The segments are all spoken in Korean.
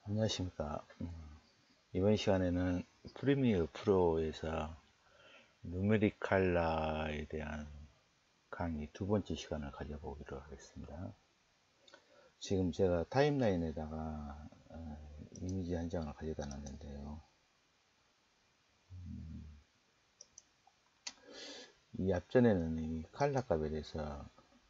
안녕하십니까. 이번 시간에는 프리미어 프로에서 누메릭 칼라에 대한 강의 두 번째 시간을 가져보기로 하겠습니다. 지금 제가 타임라인에다가 이미지 한 장을 가져다 놨는데요. 이 앞전에는 이 칼라 값에 대해서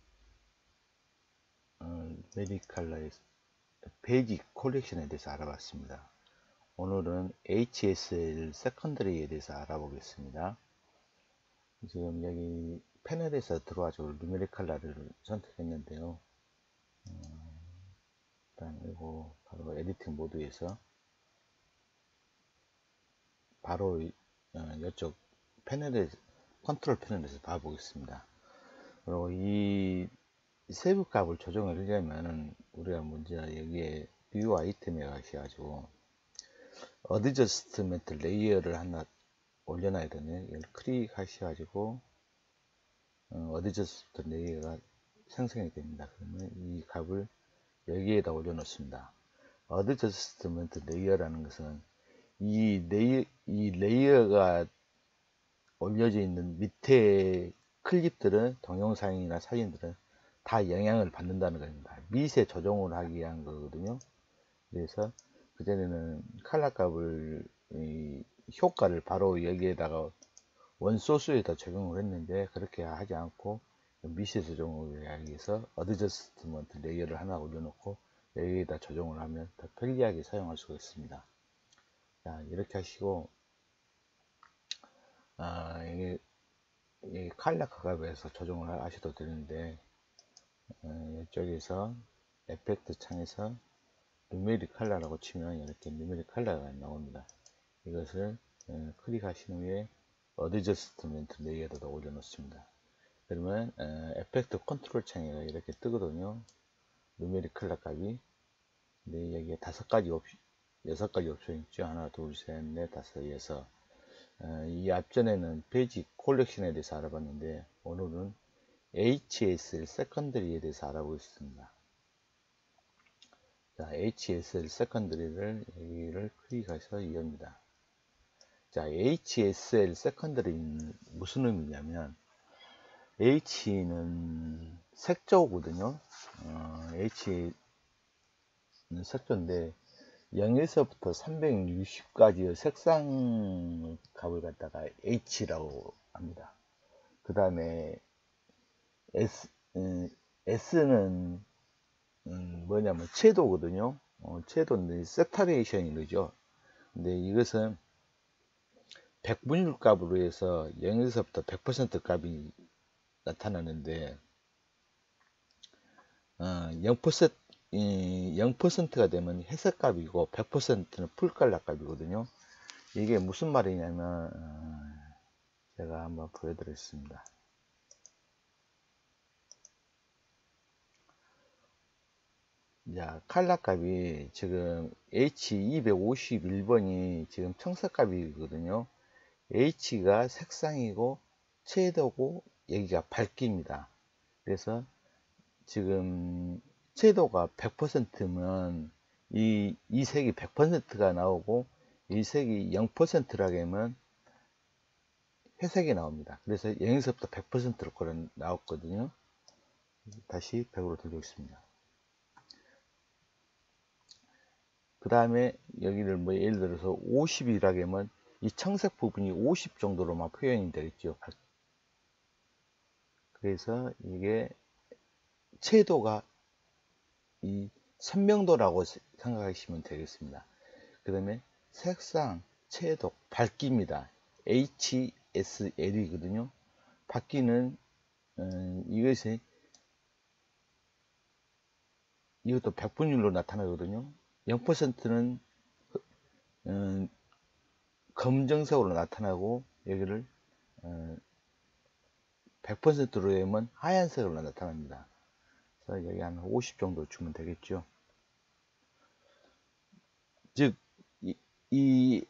누메릭 칼라의 베이직 콜렉션에 대해서 알아봤습니다. 오늘은 HSL 세컨더리에 대해서 알아보겠습니다. 지금 여기 패널에서 들어와서 누메릭 칼라를 선택했는데요. 일단 이거 바로 에디팅 모드에서 바로 이쪽 패널에 컨트롤 패널에서 봐보겠습니다. 그리고 이 세부 값을 조정을 하려면 우리가 먼저 여기에 뷰 아이템에 가셔가지고 어드저스트먼트 레이어를 하나 올려놔야 되네요. 이걸 클릭하셔가지고 어드저스트 레이어가 생성이 됩니다. 그러면 이 값을 여기에다 올려놓습니다. 어드저스트먼트 레이어라는 것은 이 레이어가 올려져 있는 밑에 클립들은 동영상이나 사진들은 다 영향을 받는다는 겁니다. 미세 조정을 하기 위한 거거든요. 그래서 그전에는 칼라 값을 효과를 바로 여기에다가 원소스에다 적용을 했는데 그렇게 하지 않고 미세 조정을 하기 위해서 어드저스트먼트 레이어를 하나 올려놓고 여기에다 조정을 하면 더 편리하게 사용할 수가 있습니다. 자, 이렇게 하시고 이게 칼라 값에서 조정을 하셔도 되는데 이쪽에서 에펙트 창에서 누메릭 칼라라고 치면 이렇게 누메릭 칼라가 나옵니다. 이것을 클릭하신 후에 어드저스트먼트 레이어에다 올려놓습니다. 그러면 에펙트 컨트롤 창에 이렇게 뜨거든요. 누메릭 칼라 값이. 근데 여기에 6가지 옵션 있죠. 하나, 둘, 셋, 넷, 다섯, 여섯. 이 앞전에는 베이직 콜렉션에 대해서 알아봤는데 오늘은 HSL 세컨더리에 대해서 알아보겠습니다. 자, HSL 세컨더리를 여기를 클릭해서 이겁니다. 자, HSL 세컨더리는 무슨 의미냐면 H는 색조거든요. H는 색조인데 0에서부터 360까지의 색상 값을 갖다가 H라고 합니다. 그 다음에 S는 뭐냐면 채도거든요. 채도인데 세터레이션이 되죠. 근데 이것은 백분율 값으로 해서 0에서부터 100% 값이 나타나는데 0%가 되면 회색 값이고 100%는 풀칼라 값이거든요. 이게 무슨 말이냐면 제가 한번 보여드리겠습니다. 자, 칼라 값이 지금 H251번이 지금 청색 값이거든요. H가 색상이고 채도고 여기가 밝기입니다. 그래서 지금 채도가 100%면 이 색이 100%가 나오고 이 색이 0%라게 하면 회색이 나옵니다. 그래서 0에서부터 100%로 나왔거든요. 다시 100으로 돌리겠습니다. 그 다음에 여기를 뭐 예를 들어서 50이라게 하면 이 청색 부분이 50 정도로만 표현이 되겠죠. 그래서 이게 채도가 이 선명도라고 생각하시면 되겠습니다. 그 다음에 색상, 채도, 밝기입니다. HSL이거든요. 밝기는 이것도 백분율로 나타나거든요. 0%는 검정색으로 나타나고 여기를 100%로 하면 하얀색으로 나타납니다. 그래서 여기 한 50 정도 주면 되겠죠. 즉, 이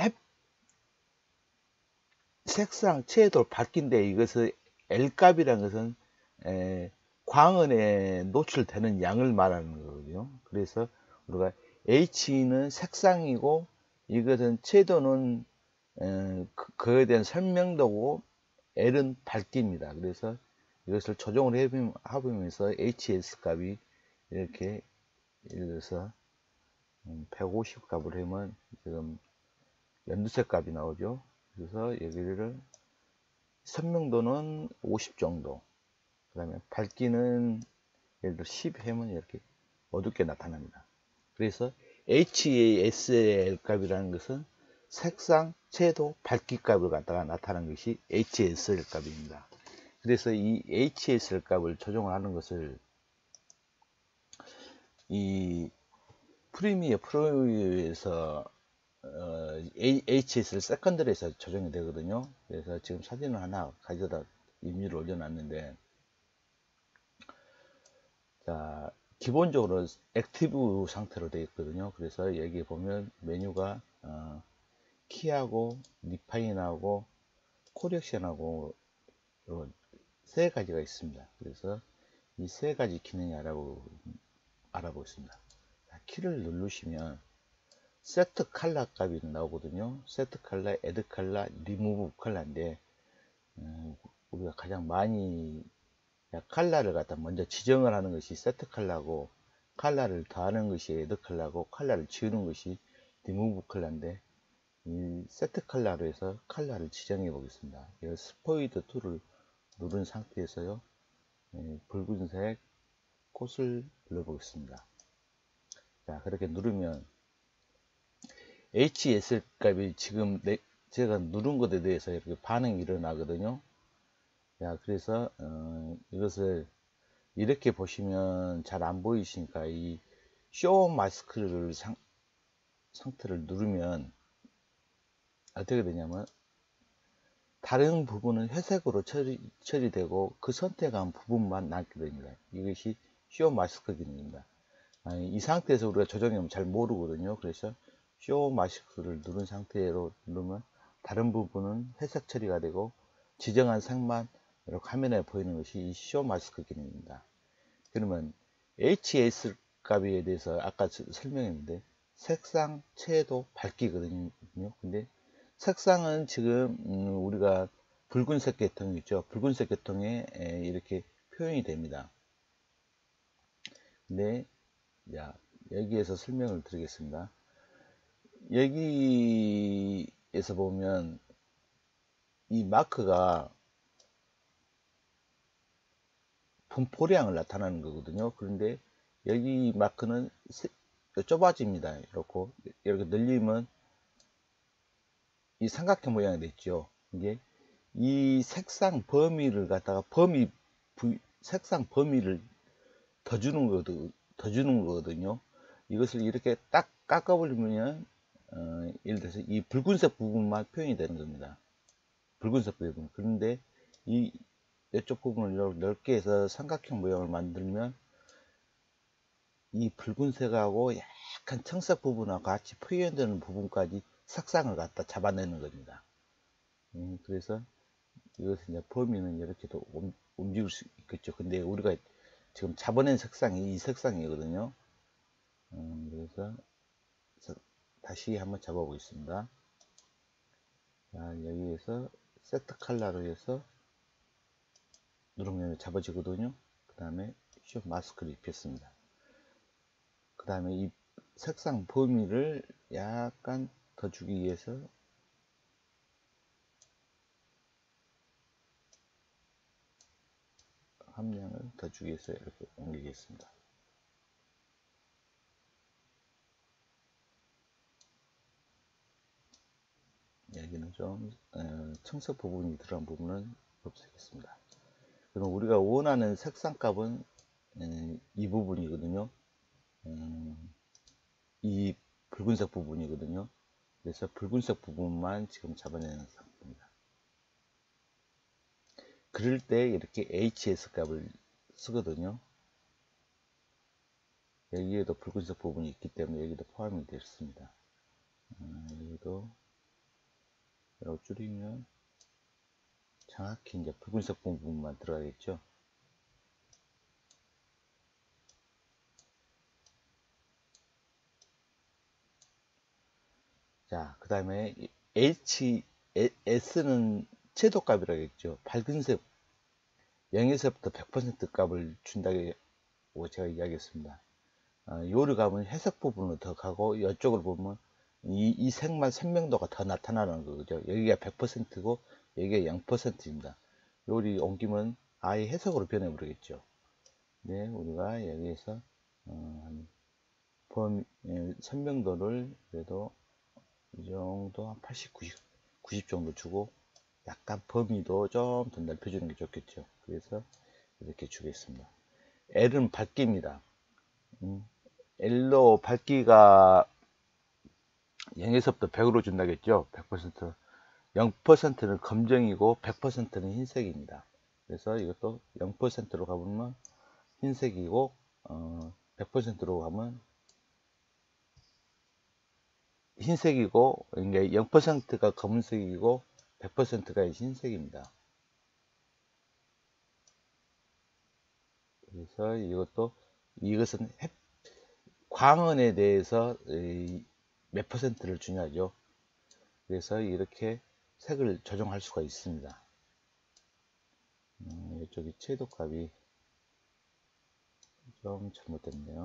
색상, 채도, 밝기인데 이것을 L값이라는 것은 광원에 노출되는 양을 말하는 거거든요. 그래서 우리가 H는 색상이고 이것은 채도는 그에 대한 설명도고 L은 밝기입니다. 그래서 이것을 조정을 해보면서 HS 값이 이렇게 예를 들어서 150 값을 하면 지금 연두색 값이 나오죠. 그래서 여기를 선명도는 50 정도, 그 다음에 밝기는 예를 들어 10 하면 이렇게 어둡게 나타납니다. 그래서 HASL 값이라는 것은 색상, 채도, 밝기 값을 갖다가 나타난 것이 HSL 값입니다. 그래서 이 HSL 값을 조정을 하는 것을 이 프리미어 프로에서 HSL 세컨드리에서 조정이 되거든요. 그래서 지금 사진을 하나 가져다 임의로 올려놨는데, 자, 기본적으로 액티브 상태로 되어 있거든요. 그래서 여기 보면 메뉴가 키하고 리파인하고 코렉션하고 세 가지가 있습니다. 그래서 이 세 가지 기능이 알아보겠습니다. 키를 누르시면 세트 컬러 값이 나오거든요. 세트 컬러, 애드 컬러, 리무브 컬러인데 우리가 가장 많이 컬러를 갖다 먼저 지정을 하는 것이 세트 컬러고, 컬러를 더하는 것이 애드 컬러고, 컬러를 지우는 것이 리무브 컬러인데, 이 세트 컬러로 해서 컬러를 지정해 보겠습니다. 이 스포이드 툴을 누른 상태에서요, 붉은색 꽃을 눌러 보겠습니다. 자, 그렇게 누르면 HSL 값이 지금 제가 누른 것에 대해서 이렇게 반응이 일어나거든요. 자, 그래서 이것을 이렇게 보시면 잘 안 보이시니까 이 쇼 마스크를 상태를 누르면 어떻게 되냐면 다른 부분은 회색으로 처리되고 그 선택한 부분만 남게 됩니다. 이것이 쇼 마스크 기능입니다. 이 상태에서 우리가 조정하면 잘 모르거든요. 그래서 쇼 마스크를 누른 상태로 누르면 다른 부분은 회색 처리가 되고 지정한 색만 이렇게 화면에 보이는 것이 이 쇼 마스크 기능입니다. 그러면 HS 값에 대해서 아까 설명했는데 색상, 채도, 밝기거든요. 근데 색상은 지금 우리가 붉은색 계통 있죠. 붉은색 계통에 이렇게 표현이 됩니다. 근데 자, 여기에서 설명을 드리겠습니다. 여기에서 보면 이 마크가 분포량을 나타내는 거거든요. 그런데 여기 마크는 좁아집니다. 이렇게 늘리면 이 삼각형 모양이 됐죠. 이게 이 색상 범위를 갖다가 색상 범위를 더 주는 거거든요. 이것을 이렇게 딱 깎아버리면 예를 들어서 이 붉은색 부분만 표현이 되는 겁니다. 붉은색 부분. 그런데 이쪽 부분을 이렇게 넓게 해서 삼각형 모양을 만들면 이 붉은색하고 약간 청색 부분하고 같이 표현되는 부분까지 색상을 갖다 잡아내는 겁니다. 그래서 이것은 이제 범위는 이렇게도 움직일 수 있겠죠. 근데 우리가 지금 잡아낸 색상이 이 색상이거든요. 그래서 다시 한번 잡아보겠습니다. 자, 여기에서 세트 컬러로 해서 누르면 잡아지거든요. 그 다음에 쇼 마스크를 입혔습니다. 그 다음에 이 색상 범위를 약간 더 주기 위해서 함량을 더 주기 위해서 이렇게 옮기겠습니다. 여기는 좀 청색 부분이 들어간 부분은 없애겠습니다. 그럼 우리가 원하는 색상 값은 이 부분이거든요. 이 붉은색 부분이거든요. 그래서 붉은색 부분만 지금 잡아내는 상태입니다. 그럴 때 이렇게 HS 값을 쓰거든요. 여기에도 붉은색 부분이 있기 때문에 여기도 포함이 되어 있습니다. 여기도 이렇게 줄이면 정확히 이제 붉은색 부분만 들어가겠죠. 자, 그 다음에 S는 채도값이라겠죠. 밝은색 0에서부터 100% 값을 준다고 제가 이야기했습니다. 요리 가면 해석 부분으로 더 가고 이쪽을 보면 이 색만 선명도가 더 나타나는 거죠. 여기가 100%고 여기가 0%입니다. 요리 옮기면 아예 해석으로 변해버리겠죠. 네, 우리가 여기에서 선명도를 그래도 이 정도 한 80, 90 정도 주고 약간 범위도 좀 더 넓혀주는 게 좋겠죠. 그래서 이렇게 주겠습니다. L은 밝기입니다. L로 밝기가 0에서부터 100으로 준다겠죠. 100%. 0%는 검정이고 100%는 흰색입니다. 그래서 이것도 0%로 가보면 흰색이고 100%로 가면 흰색이고, 그러니까 0%가 검은색이고 100%가 흰색입니다. 그래서 이것은 광원에 대해서 몇 퍼센트를 주냐죠. 그래서 이렇게 색을 조정할 수가 있습니다. 이쪽이 채도값이 좀 잘못됐네요.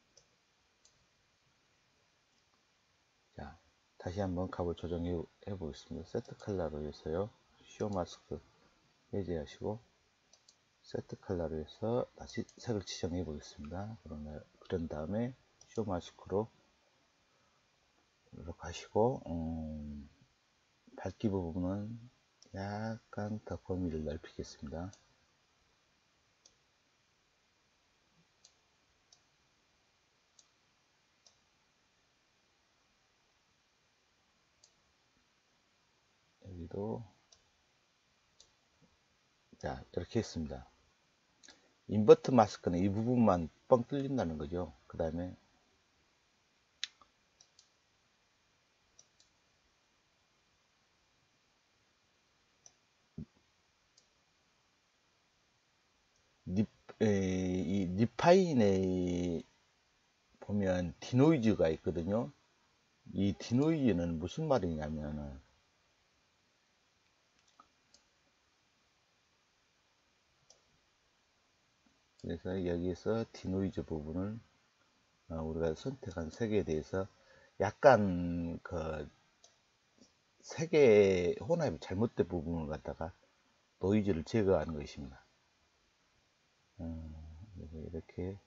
자, 다시 한번 값을 조정해 보겠습니다. 세트 컬러로 해서요. 쇼 마스크 해제하시고 세트 컬러로 해서 다시 색을 지정해 보겠습니다. 그런 다음에 쇼 마스크로 이렇게 하시고 밝기 부분은 약간 더 범위를 넓히겠습니다. 여기도 자 이렇게 했습니다. 인버트 마스크는 이 부분만 뻥 뚫린다는 거죠. 그 다음에 이 리파인에 보면 디노이즈가 있거든요. 이 디노이즈는 무슨 말이냐면은 그래서 여기서 디노이즈 부분을 우리가 선택한 색에 대해서 약간 그 색의 혼합이 잘못된 부분을 갖다가 노이즈를 제거하는 것입니다. 이렇게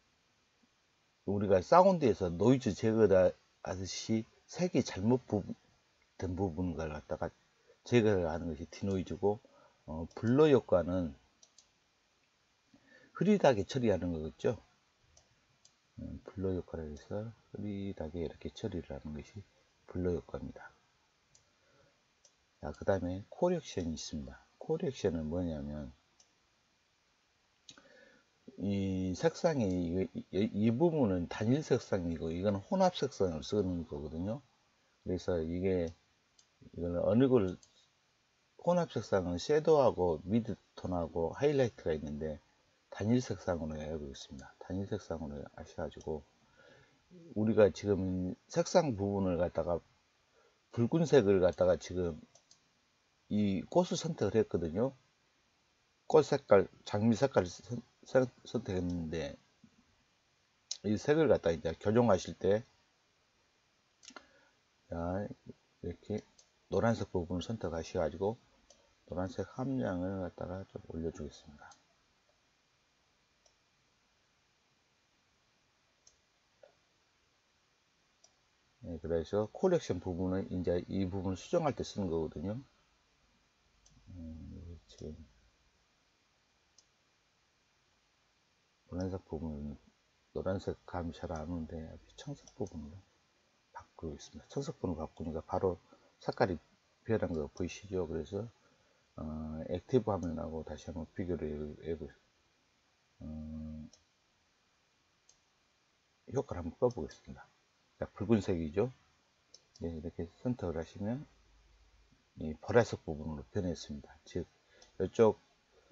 우리가 사운드에서 노이즈 제거를 하듯이 색이 잘못된 부분을 갖다가 제거를 하는 것이 디노이즈고 블러 효과는 흐릿하게 처리하는 거겠죠. 블러 효과를 해서 흐릿하게 이렇게 처리를 하는 것이 블러 효과입니다. 자, 그 다음에 코렉션이 있습니다. 코렉션은 뭐냐면 이 색상이 이 부분은 단일 색상이고 이건 혼합 색상을 쓰는 거거든요. 그래서 이거는 어느 걸 혼합 색상은 섀도우하고 미드톤하고 하이라이트가 있는데 단일 색상으로 해보겠습니다. 단일 색상으로 하셔가지고 우리가 지금 색상 부분을 갖다가 붉은색을 갖다가 지금 이 꽃을 선택을 했거든요. 꽃 색깔, 장미 색깔을 선택했는데 이 색을 갖다 이제 교정하실 때 이렇게 노란색 부분을 선택하셔가지고 노란색 함량을 갖다가 좀 올려주겠습니다. 네, 그래서 콜렉션 부분은 이제 이 부분을 수정할 때 쓰는 거거든요. 지금 노란색 부분은 노란색 감이 잘 안 오는데 청색 부분으로 바꾸고 있습니다. 청색 부분을 바꾸니까 바로 색깔이 변한 거 보이시죠? 그래서 액티브 화면하고 다시 한번 비교를 해보겠습니다. 효과를 한번 꺼보겠습니다. 자, 붉은색이죠? 네, 이렇게 선택을 하시면 이 보라색 부분으로 변했습니다. 즉 이쪽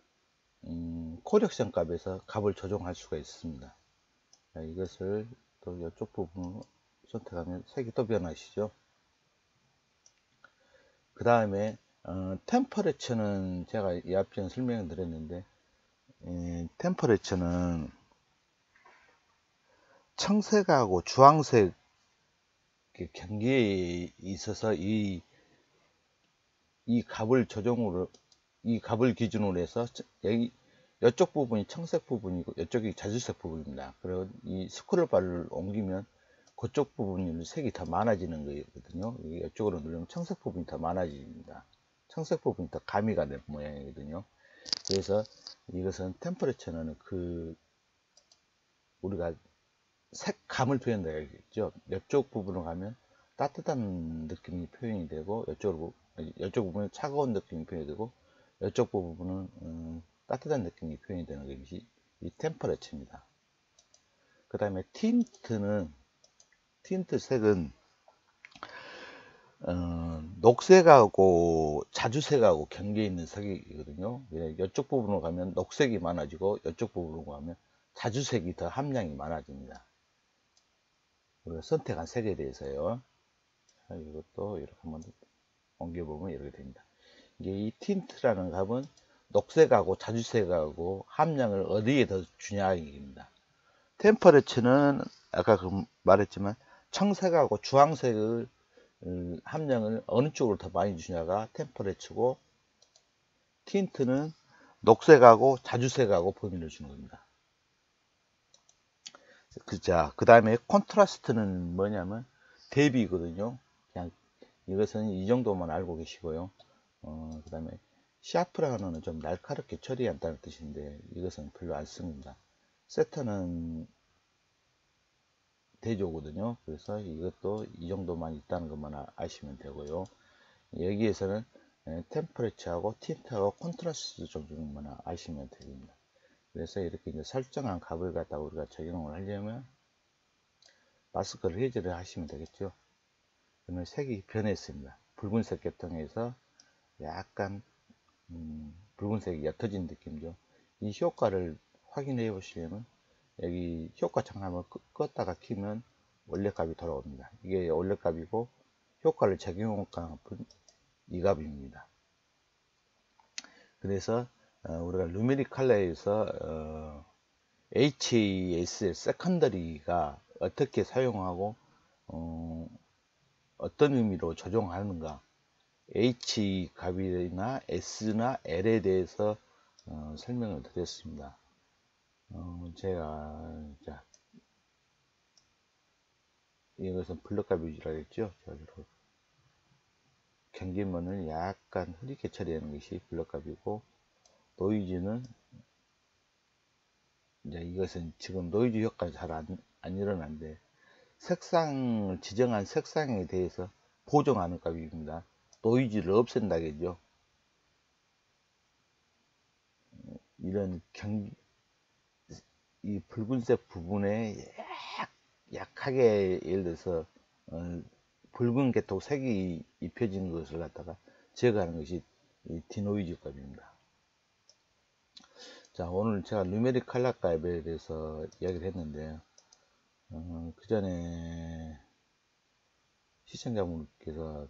코렉션 값에서 값을 조정할 수가 있습니다. 자, 이것을 또 이쪽 부분으로 선택하면 색이 또 변하시죠. 그 다음에 템퍼레처는 제가 이 앞전 설명을 드렸는데, 템퍼레처는 청색하고 주황색 경계에 있어서 이 값을 이 값을 기준으로 해서 여기 이쪽 부분이 청색 부분이고 이쪽이 자주색 부분입니다. 그리고 이 스크롤 바를 옮기면 그쪽 부분이 색이 더 많아지는 거거든요. 이쪽으로 누르면 청색 부분이 더 많아집니다. 청색 부분이 더 가미가 된 모양이거든요. 그래서 이것은 템퍼레처는 우리가 색감을 표현해야겠죠. 이쪽 부분으로 가면 따뜻한 느낌이 표현이 되고 이쪽 부분은 차가운 느낌이 표현이 되고 이쪽 부분은 따뜻한 느낌이 표현이 되는 것이 이 템퍼레처입니다. 그 다음에 틴트 색은 녹색하고 자주색하고 경계에 있는 색이거든요. 이쪽 부분으로 가면 녹색이 많아지고 이쪽 부분으로 가면 자주색이 더 함량이 많아집니다. 우리가 선택한 색에 대해서요. 이것도 이렇게 한번 옮겨보면 이렇게 됩니다. 이게 이 틴트라는 값은 녹색하고 자주색하고 함량을 어디에 더 주냐의 얘기입니다. 템퍼레처는 아까 말했지만 청색하고 주황색을 함량을 어느 쪽으로 더 많이 주냐가 템퍼레처고, 틴트는 녹색하고 자주색하고 범위를 주는 겁니다. 그 다음에 콘트라스트는 뭐냐면 대비거든요. 그냥 이것은 이 정도만 알고 계시고요. 그 다음에 샤프라는 단어는 좀 날카롭게 처리한다는 뜻인데 이것은 별로 안 씁니다. 세터는 대조거든요. 그래서 이것도 이 정도만 있다는 것만 아시면 되고요. 여기에서는 템퍼레처하고 틴트하고 콘트라스트 정도만 아시면 됩니다. 그래서 이렇게 이제 설정한 값을 갖다 우리가 적용을 하려면 마스크를 해제를 하시면 되겠죠. 그러면 색이 변했습니다. 붉은색 계통에서 약간 붉은색이 옅어진 느낌이죠. 이 효과를 확인해 보시면 여기 효과 창을 껐다가 키면 원래 값이 돌아옵니다. 이게 원래 값이고 효과를 적용한 값은 이 값입니다. 그래서 우리가 누메릭 컬러에서 HAS 세컨더리가 어떻게 사용하고 어떤 의미로 조정하는가, H 값이나 S나 L에 대해서 설명을 드렸습니다. 제가 이것은 블럭값 위주로 했죠. 경계면을 약간 흐리게 처리하는 것이 블럭값이고, 노이즈는 이제 이것은 지금 노이즈 효과가 잘 안 일어나는데 색상을 지정한 색상에 대해서 보정하는 값입니다. 노이즈를 없앤다겠죠. 이런 이 붉은색 부분에 약하게 예를 들어서 붉은 계통 색이 입혀진 것을 갖다가 제거하는 것이 이 디노이즈 값입니다. 자, 오늘 제가 누메릭 컬러 값에 대해서 이야기를 했는데 그 전에 시청자분께서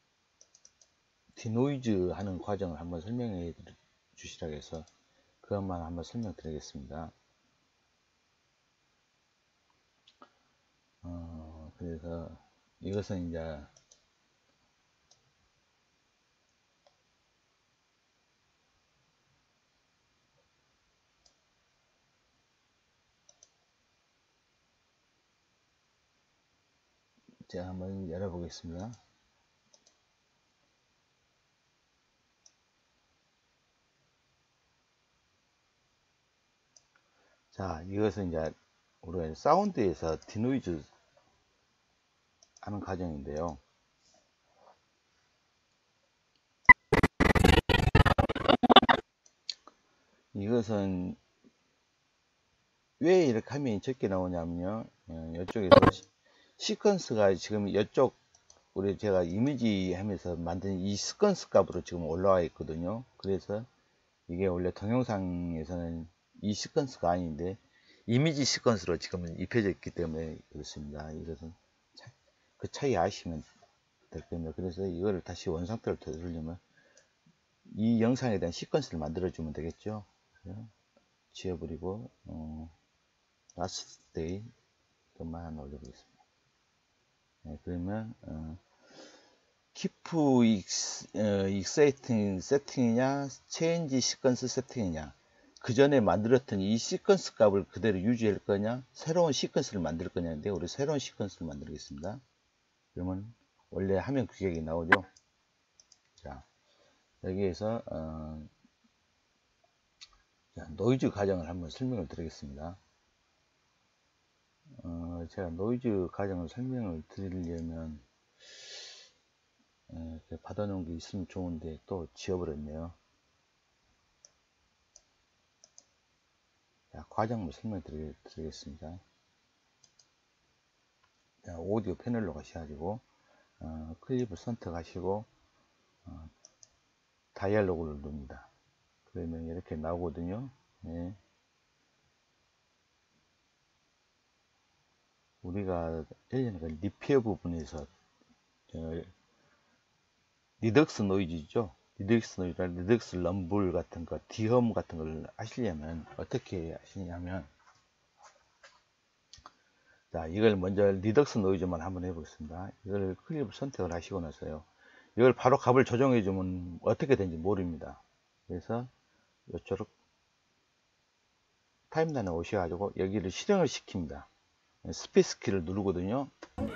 디노이즈 하는 과정을 한번 설명해 주시라고 해서 그것만 한번 설명드리겠습니다. 그래서 이것은 이제 제가 한번 열어보겠습니다. 자, 이것은 이제 우리가 사운드에서 디노이즈 하는 과정인데요. 이것은 왜 이렇게 화면이 적게 나오냐면요. 이쪽에서 시퀀스가 지금 이쪽 우리 제가 이미지 하면서 만든 이 시퀀스 값으로 지금 올라와 있거든요. 그래서 이게 원래 동영상에서는 이 시퀀스가 아닌데 이미지 시퀀스로 지금 입혀져 있기 때문에 그렇습니다. 이것은 그 차이 아시면 될 겁니다. 그래서 이거를 다시 원상태로 되돌리면 이 영상에 대한 시퀀스를 만들어 주면 되겠죠. 지워버리고 last day 것만 하나 올려보겠습니다. 네, 그러면 keep exciting 세팅이냐 change 시퀀스 세팅이냐, 그 전에 만들었던 이 시퀀스 값을 그대로 유지할 거냐 새로운 시퀀스를 만들 거냐인데, 우리 새로운 시퀀스를 만들겠습니다. 그러면 원래 화면 규격이 나오죠. 자, 여기에서 자, 노이즈 과정을 한번 설명을 드리겠습니다. 제가 노이즈 과정을 설명을 드리려면 받아놓은 게 있으면 좋은데 또 지워버렸네요. 자, 과정을 설명드리겠습니다. 자, 오디오 패널로 가셔가지고 클립을 선택하시고 다이얼로그를 누릅니다. 그러면 이렇게 나오거든요. 네. 우리가 예전에 리페어 부분에서 리덕스 노이즈죠. 리덕스 럼블 같은 거, 디험 같은 걸 하시려면 어떻게 하시냐면, 자, 이걸 먼저 리덕스 노이즈만 한번 해보겠습니다. 이걸 클립 선택을 하시고 나서요, 이걸 바로 값을 조정해 주면 어떻게 되는지 모릅니다. 그래서 요쪽 타임라인에 오셔가지고 여기를 실행을 시킵니다. 스페이스 키를 누르거든요.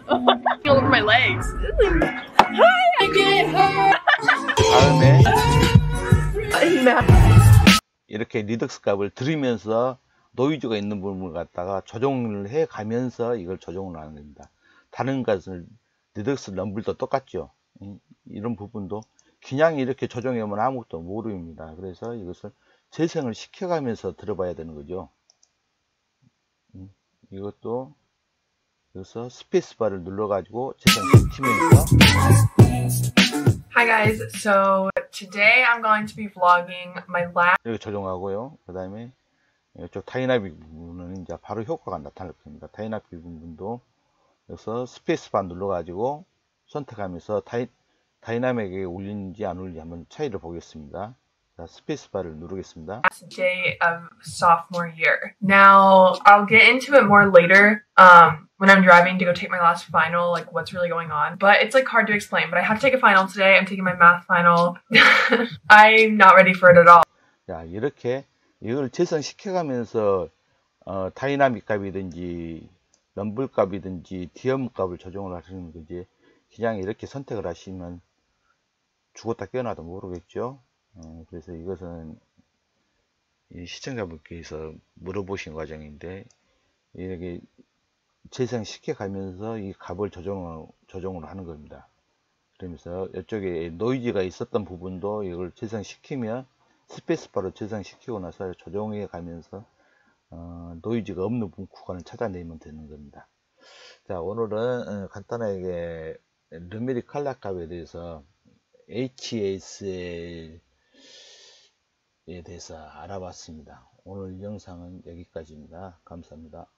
다음에 이렇게 리덕스 값을 들이면서 노이즈가 있는 부분을 갖다가 조정을 해 가면서 이걸 조정을 하는 겁니다. 다른 것을 리덕스 럼블도 똑같죠. 이런 부분도 그냥 이렇게 조정하면 아무것도 모릅니다. 그래서 이것을 재생을 시켜가면서 들어봐야 되는 거죠. 이것도 여기서 스페이스바를 눌러가지고 재생시키면서. Hi guys, so today I'm going to be vlogging my last. 여기 조정하고요. 그 다음에 이쪽 다이나믹 부분은 이제 바로 효과가 나타날 겁니다. 다이나믹 부분도 여기서 스페이스바 눌러가지고 선택하면서 다이나믹에 울리는지 안 울리는지 한번 차이를 보겠습니다. 자, 스페이스바를 누르겠습니다. Last day of sophomore year. Now I'll get into it more later when I'm driving to go take my last final, like what's really going on. But it's like hard to explain. But I have to take a final today. I'm taking my math final. I'm not ready for it at all. 자, 이렇게 이걸 재생시켜가면서 다이나믹 값이든지 럼블 값이든지 디엄 값을 조정을 하시는 거지, 그냥 이렇게 선택을 하시면 죽었다 깨어나도 모르겠죠. 그래서 이것은 시청자분께서 물어보신 과정인데, 이렇게 재생시켜 가면서 이 값을 조정을 하는 겁니다. 그러면서 이쪽에 노이즈가 있었던 부분도 이걸 재생시키면 스페이스바로 재생시키고 나서 조정해 가면서 노이즈가 없는 구간을 찾아내면 되는 겁니다. 자, 오늘은 간단하게 르메리 칼라 값에 대해서 HSL에 대해서 알아봤습니다. 오늘 영상은 여기까지입니다. 감사합니다.